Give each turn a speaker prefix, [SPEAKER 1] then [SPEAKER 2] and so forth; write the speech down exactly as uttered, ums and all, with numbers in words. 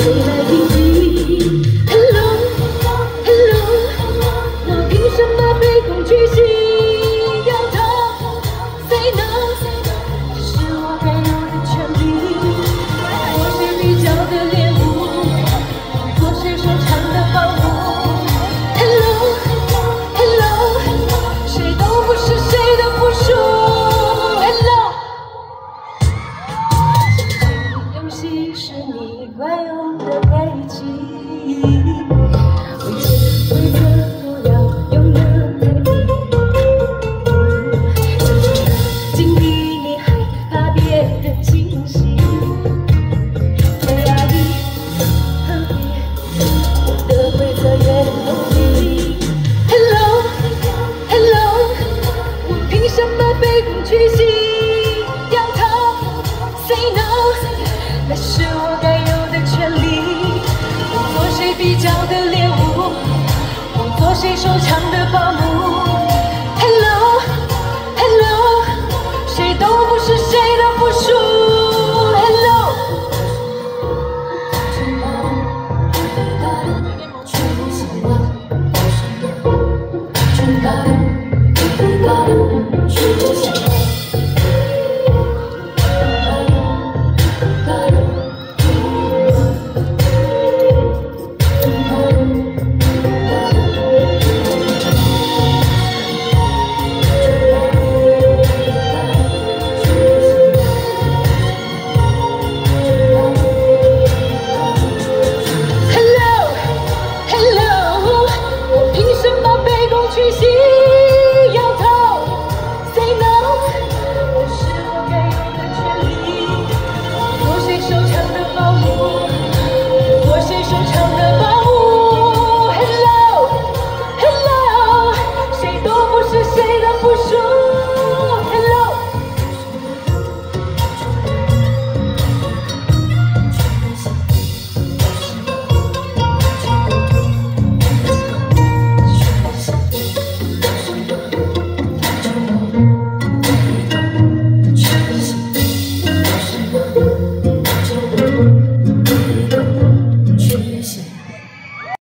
[SPEAKER 1] 谁来评级 ？Hello Hello， 我凭什么被恐惧吸引？摇头 Say no， 这是我该有的权利。做谁比较的猎物，做谁收藏的宝物 ？Hello Hello， 谁都不是谁的附属。Hello， 游戏是你惯用的配器，规则规则不要永远改变。经历你害怕别人惊喜，越压抑何必？我的规则越用力。Hello Hello， 我凭什么被恐惧吸引？摇头 Say no， 那是我该有的权利。我做谁比较的猎物，我做谁收藏的宝物。